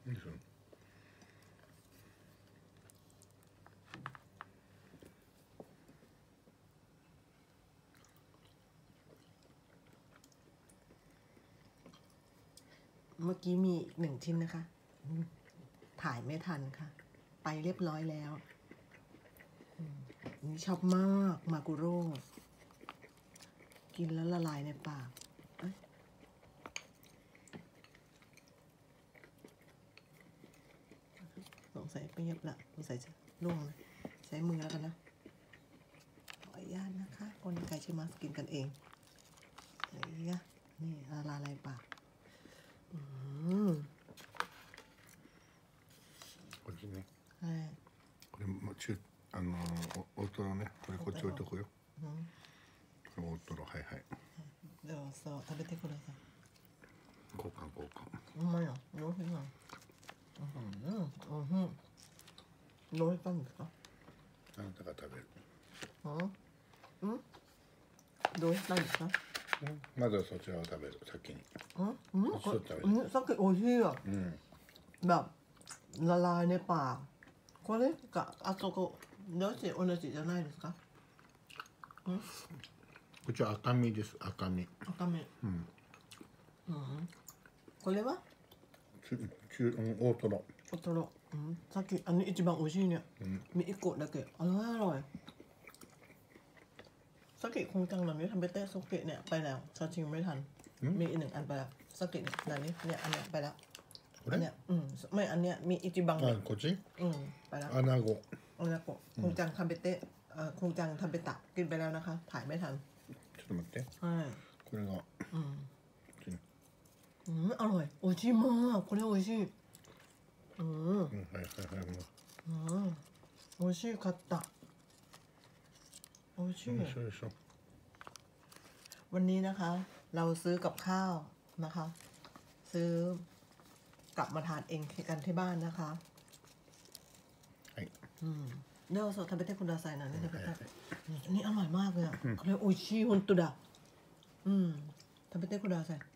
เมื่อกี้มีอีก1 ชิ้นนะคะถ่ายไม่ทันค่ะไปเรียบร้อยแล้วนี่ชอบมากมากุโร่กินแล้วละลายในปากสงสัยเปียบละสงสัยจะล่วงเลยใช้มือแล้วกันนะขออนุญาตนะคะคนไก่ชิมัสกินกันเองนี่ละลายในปากこっちね。 はい。 これも大トロね。これこっち置いとくよ。これ大トロはいはい。 どうぞ食べてください。 交換交換。 うまいよ。おいしいな。どうしたんですか？ あなたが食べる。 どうしたんですか？ まずはそちらを食べる先に。 さっきおいしいよ。แบบละลายในปากこれがあそこどうして同じじゃないですか？ こっちは赤身です。赤身。 赤身。これは？ 大トロ。 大トロ。さっき一番美味しいね。มี1個だけอร่อยสกิคงจังแบบนี้ทำเบเต้สกิเนี่ยไปแล้วชาชิงไม่ทันมีอีก1 อันไปแล้วสกิเนี่ยอันนี้เนี่ยอันเนี้ยไปแล้วอันเนี้ยไม่อันเนี้ยมีอิจิบังเนี่ยこっちไปแล้วアナゴคงจังทำเบเต้คงจังทำเบตะกินไปแล้วนะคะถ่ายไม่ทันちょっと待ってใช่これがอร่อยโอ้ชิมากこれ美味しい美味しかった美味しいวันนี้นะคะเราซื้อกับข้าวนะคะซื้อกลับมาทานเองกันที่บ้านนะคะเดี๋ยวทำไปเต้คุณดาไซน์นะนี่ทำไปเต้นี่อร่อยมากเลยอ่ะเขาเรียกโอชิฮุนตุดะทำไปเต้คุณดาไซน์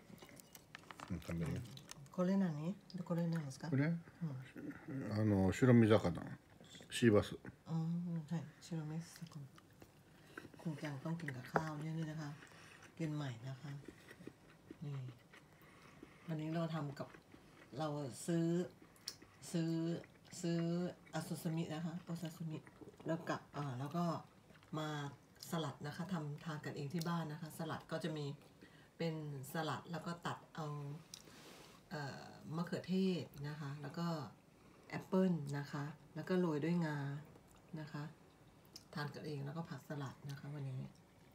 これ何これ何ですか？ これ白身魚シーバスใช่白身魚คงจังต้องกินกับข้าวเนี่ยนะคะกินใหม่นะคะนี่วันนี้เราทำกับเราซื้ออาซูซามินะคะโอซาซุมิแล้วก็มาสลัดนะคะทำทานกันเองที่บ้านนะคะสลัดก็จะมีเป็นสลัดแล้วก็ตัดเอามะเขือเทศนะคะแล้วก็แอปเปิ้ลนะคะแล้วก็โรยด้วยงานะคะทานกันเองแล้วก็ผักสลัดนะคะวันนี้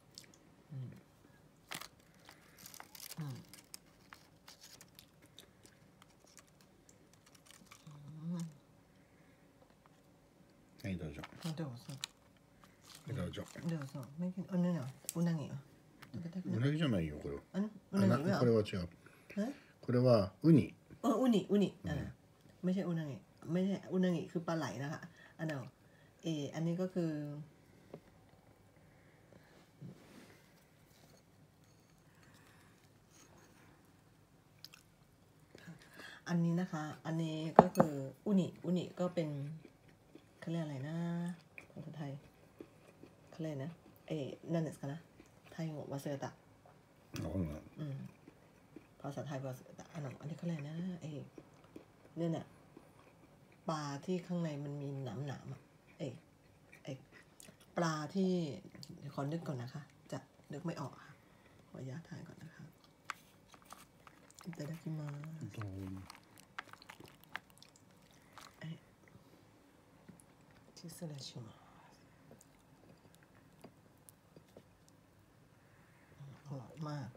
はいどうぞどうぞどうぞどうぞไม่กินอันนี้เหรออุนางิเหรอうなぎじゃないよこれはこれは違うこれはウニอุนิไม่ใช่อุนางิไม่ใช่อุนางิคือปลาไหลนะคะอันนี้ก็คืออันนี้นะคะอันนี้ก็คืออุนิก็เป็นเขาเรียกอะไรนะภาษาไทยเขาเรียกนะนั่นですかนะไทยงง忘れたภาษาไทยภาษาอันนี้เขาเรียกนะเนี่ยปลาที่ข้างในมันมีหนามอ่ะปลาที่ขอนึกก่อนนะคะจะนึกไม่ออกค่ะขออนุญาตถ่ายก่อนนะคะいただきます失礼しますอร่อยมาก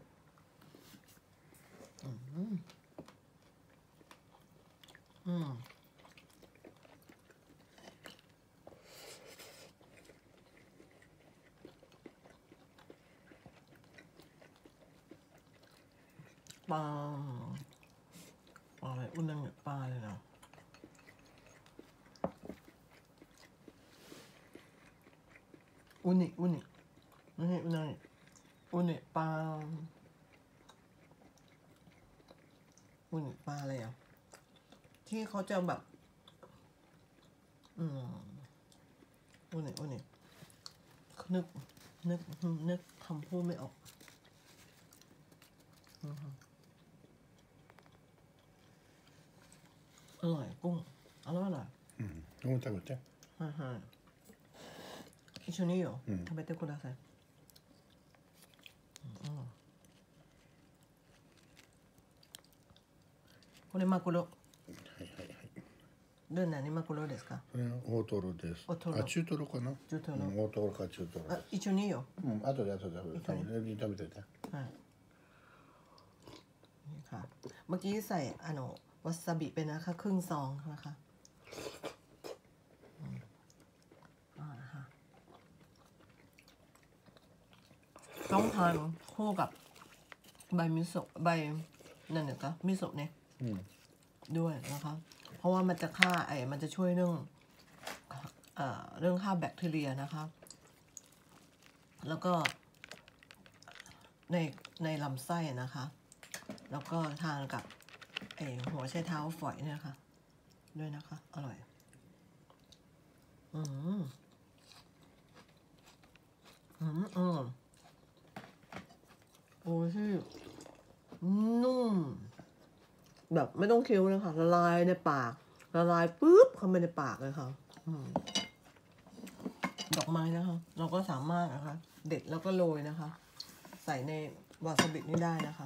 ปลาอะไรอุนางิปลาเลยนะอุนิไม่ใช่อุนางิอุนิปลาอะไรอ่ะที่เขาจะแบบโอ้เนี่ยนึกคำพูดไม่ออกอร่อยกุ้งอร่อยうん。もう食べて。 一緒にいいよ、食べてください。これマグロ。 はいはいはい。 どんなにマグロですか？ これは大トロです。 大トロあ、中トロかな。 中トロ大トロか中トロあ、 です。 一緒にいいよ。 後で食べて。食べてて。 はいนี่ค่ะเมื่อกี้ใส่วาซาบิไปนะคะครึ่งซองนะคะค่ะต้องทานคู่กับใบมิโซะใบนั่นเนี่ยก็มิโซะเนี่ยด้วยนะคะเพราะว่ามันจะฆ่ามันจะช่วยเรื่องฆ่าแบคทีเรียนะคะแล้วก็ในลำไส้นะคะแล้วก็ทานกับหัวไชเท้าฝอยเนี่ยค่ะด้วยนะคะอร่อยโอ้ที่นุ่มแบบไม่ต้องเคี้ยวเลยค่ะละลายในปากละลายปุ๊บเข้าไปในปากเลยค่ะดอกไม้นะคะเราก็สามารถนะคะเด็ดแล้วก็โรยนะคะใส่ในวาซาบินี่ได้นะคะ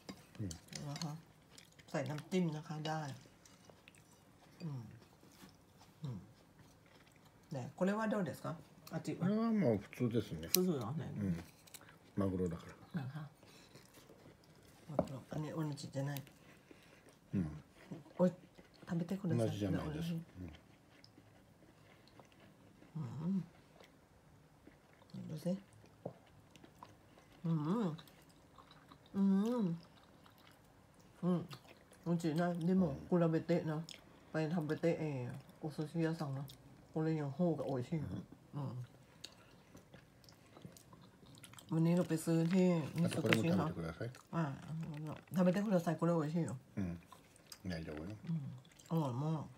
ใส่น้ำจิ้มนะคะได้ねこれはどうですか？味これはもう普通ですね。 普通よね。 マグロだから。 นะคะอันนี้โอนิจิじゃない。おい食べてください。 同じじゃないです。 ดูสิโอนิจินะでも比べてนะไปทำไปเตะโอซูชิ屋さんนะこれの方が美味しいวันนี้เราไปซื้อที่มิซูบิชิค่ะทำไปเตะคุณเราใส่これ美味しいよ大丈夫よอร่อยมาก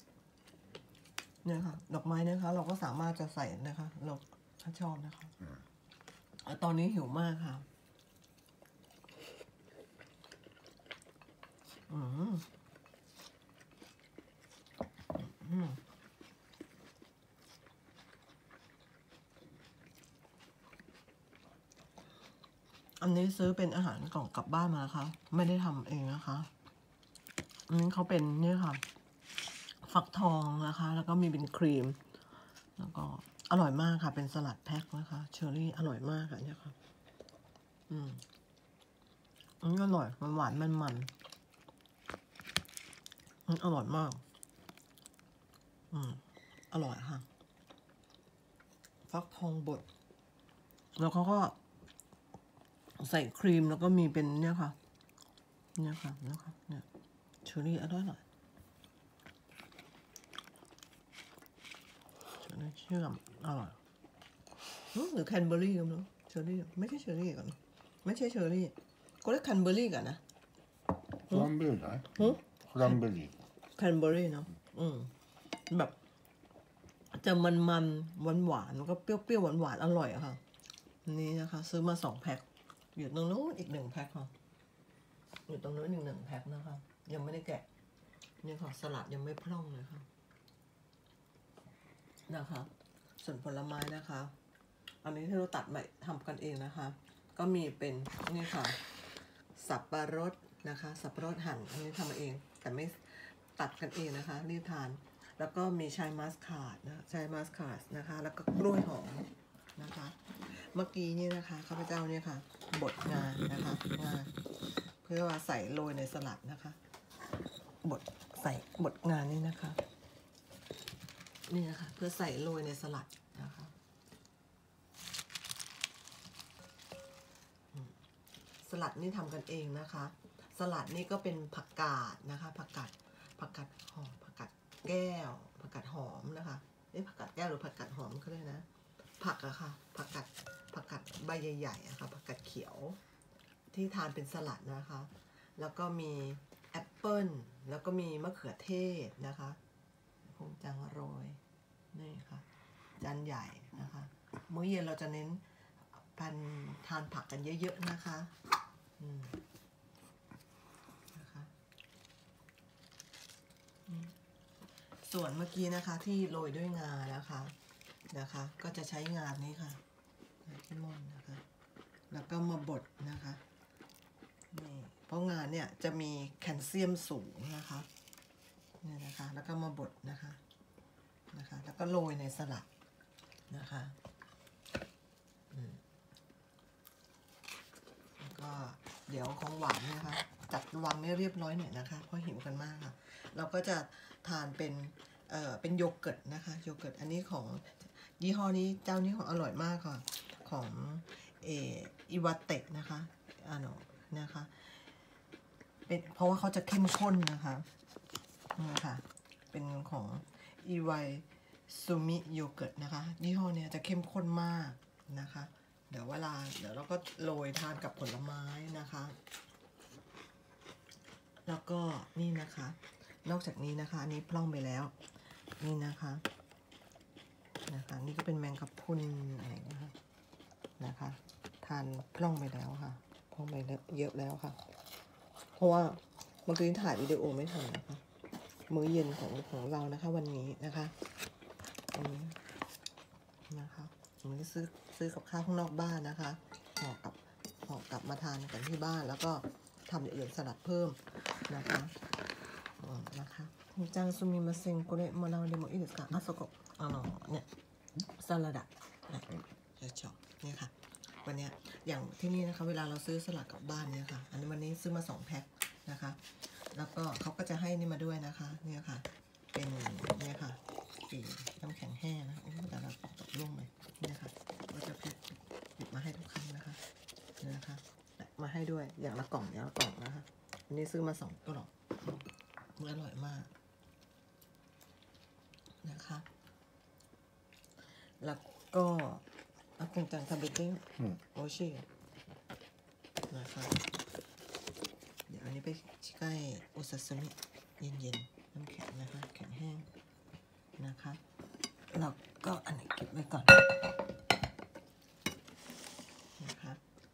เนี่ยค่ะดอกไม้นะคะเราก็สามารถจะใส่นะคะเราถ้าชอบนะคะตอนนี้หิวมากค่ะอันนี้ซื้อเป็นอาหารกล่องกลับบ้านมานะคะไม่ได้ทำเองนะคะอันนี้เขาเป็นนี่ค่ะฟักทองนะคะแล้วก็มีเป็นครีมแล้วก็อร่อยมากค่ะเป็นสลัดแพ็คนะคะเชอร์รี่อร่อยมากค่ะเนี่ยค่ะอันนี้อร่อยมันหวานมันอร่อยมากอร่อยค่ะฟักทองบดแล้วเขาก็ใส่ครีมแล้วก็มีเป็นเนี่ยค่ะเนี่ยเชอร์รี่อร่อยเชอร์รี่เชื่อมอร่อยหรือแคนเบอร์รี่กันเนาะเชอร์รี่ไม่ใช่เชอร์รี่กันไม่ใช่เชอร์รี่ก็เรียกแคนเบอร์รี่กันนะクランベリーじゃないクランベリーแคนเบอร์รี่เนาะแบบจะมันหวานแล้วก็เปรี้ยวหวานอร่อยอะค่ะนี่นะคะซื้อมา2 แพ็คอยู่ตรงนู้นอีก1 แพ็คค่ะอยู่ตรงนู้น1 แพ็คนะคะยังไม่ได้แกะนี่ค่ะสลัดยังไม่พร่องเลยค่ะนะคะส่วนผลไม้นะคะอันนี้ที่เราตัดใหม่ทำกันเองนะคะก็มีเป็นนี่ค่ะสับปะรดนะคะสับปะรดหั่นอันนี้ทำเองแต่ไม่ตัดกันเองนะคะรีบทานแล้วก็มีชายมัสคาร์ดนะชายมัสคาร์ดนะคะแล้วก็กล้วยหอมนะคะเมื่อกี้นี่นะคะข้าพเจ้าเนี่ยค่ะบดงานะคะงาเพื่อว่าใส่โรยในสลัดนะคะบดงานี่นะคะนี่นะคะเพื่อใส่โรยในสลัดนะคะสลัดนี่ทำกันเองนะคะสลัดนี่ก็เป็นผักกาดนะคะผักกาดหอมผักกาดแก้วผักกาดหอมนะคะนี่ผักกาดแก้วหรือผักกาดหอมก็ได้นะผักอะค่ะผักกาดใบใหญ่ๆอะค่ะผักกาดเขียวที่ทานเป็นสลัดนะคะแล้วก็มีแอปเปิ้ลแล้วก็มีมะเขือเทศนะคะคงจังโรยนี่ค่ะจานใหญ่นะคะมื้อเย็นเราจะเน้นทานผักกันเยอะๆนะคะนะคะส่วนเมื่อกี้นะคะที่โรยด้วยงานะคะก็จะใช้งานี้ค่ะที่ม่อนนะคะแล้วก็มาบดนะคะนี่เพราะงาเนี่ยจะมีแคลเซียมสูงนะคะนี่นะคะแล้วก็มาบดนะคะแล้วก็โรยในสลัดนะคะแล้วก็เดี๋ยวของหวานนะคะจัดวางไม่เรียบร้อยหน่อยนะคะเพราะหิวกันมากค่ะเราก็จะทานเป็นโยเกิร์ตนะคะโยเกิร์ตอันนี้ของยี่ห้อนี้เจ้านี้ของอร่อยมากค่ะของอิวาเตะนะคะนะคะเป็นเพราะว่าเขาจะเข้มข้นนะคะเป็นของอีไวซูมิโยเกิร์ตนะคะยี่ห้อนี้จะเข้มข้นมากนะคะเดี๋ยวเราก็โรยทานกับผลไม้นะคะแล้วก็นี่นะคะนอกจากนี้นะคะอันนี้พร่องไปแล้วนี่นะคะนี่ก็เป็นแมงกะพรุนอะไรนะคะทานพร่องไปแล้วค่ะพร่องไปเยอะแล้วค่ะเพราะว่าเมื่อกี้ถ่ายวิดีโอไม่ทันนะคะมื้อเย็นของเรานะคะวันนี้นะคะผมจะซื้อกับข้าวข้างนอกบ้านนะคะห่อกลับมาทานกันที่บ้านแล้วก็ทำอย่างอื่นสลัดเพิ่มนะคะจังซูมิมาเซ็งโกเรมาเราเดโมอิเดสกะอาโซโกเนี่ยสลัดจะชอบเนี่ยค่ะวันนี้อย่างที่นี่นะคะเวลาเราซื้อสลัดกลับบ้านเนี่ยค่ะอันนี้วันนี้ซื้อมา2 แพ็คนะคะแล้วก็เขาก็จะให้นี่มาด้วยนะคะเนี่ยค่ะเป็นเนี่ยค่ะสีน้ำแข็งแห้งนะคะแต่เราตกลงไปเนี่ยค่ะก็จะหยิบมาให้ทุกครั้งนะคะมาให้ด้วยอย่างละกล่องนะคะอันนี้ซื้อมา2 กล่องอร่อยมากนะคะแล้วก็อากุงจังทำเบตติ้งโอชินะคะเดี๋ยวอันนี้ไปใกล้โอซาซิมิเย็นๆน้ำแข็งนะคะแข็งแห้งนะคะแล้วก็อันนี้เก็บไว้ก่อนนะคะ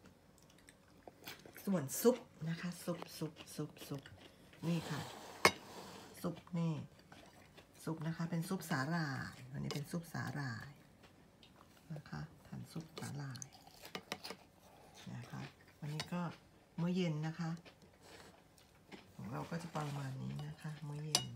ส่วนซุปนะคะซุปนี่ค่ะซุปนี่ซุปนะคะเป็นซุปสาหร่ายวันนี้เป็นซุปสาหร่ายนะคะทานซุปสาหร่ายนะคะวันนี้ก็มื้อเย็นนะคะของเราก็จะประมาณนี้นะคะมื้อเย็น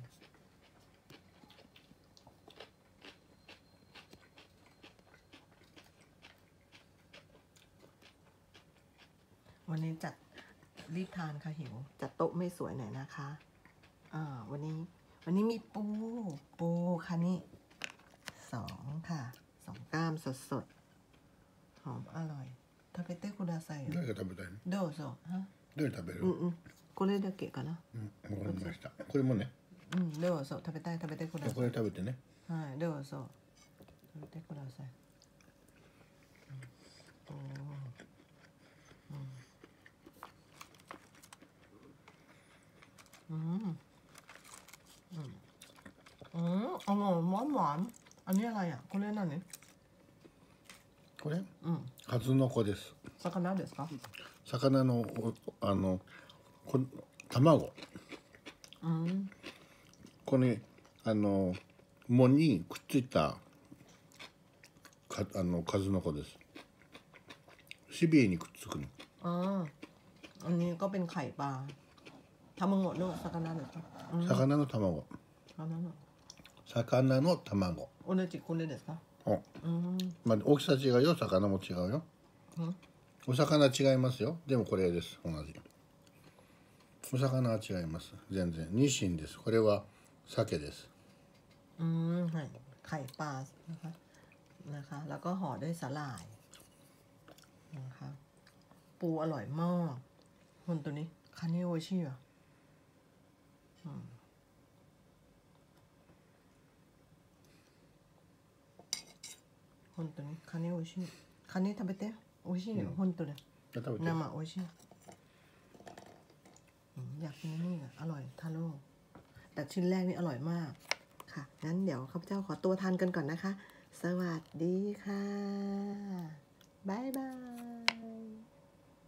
วันนี้รีบทานค่ะหิวจัดโต๊ะไม่สวยหน่อยนะคะวันนี้มีปูค่ะนี่2ค่ะ2 ก้ามสดหอมอร่อย食べてくださいよ。 誰が食べたいの？ どうぞ。 どれ食べる？ これだけかな。 わかりました。これもね。 どうぞ食べてください。 これ食べてね。 はい、どうぞ食べてください。อร่อยหวานอันนี้อะไรอ่ะこれ何？ これ？数の子です。 魚ですか？ 魚の卵。これ藻にくっついた数の子です。しびれにくっつくの。 อันนี้ก็เป็นไข่ปลาทำมังงะด้วย魚ですか？ 魚の卵。魚の卵。 同じこれですか？ まあ大きさ違うよ、魚も違うよ。お魚違いますよ。でもこれです、同じ。お魚は違います。全然。ニシンです。これは鮭です。 ไข่ปลานะคะแล้วก็ห่อด้วยสาหร่ายนะคะปูอร่อยมากคนตัวนี้คันนี้โอชิอ่ะ本当にカニ美味しい。カニ食べて。美味しいよ、本当に。生美味しい。อยากกินนี่อ่ะอร่อยทาโร่แต่ชิ้นแรกนี่อร่อยมากค่ะงั้นเดี๋ยวข้าพเจ้าขอตัวทานกันก่อนนะคะ สวัสดีค่ะ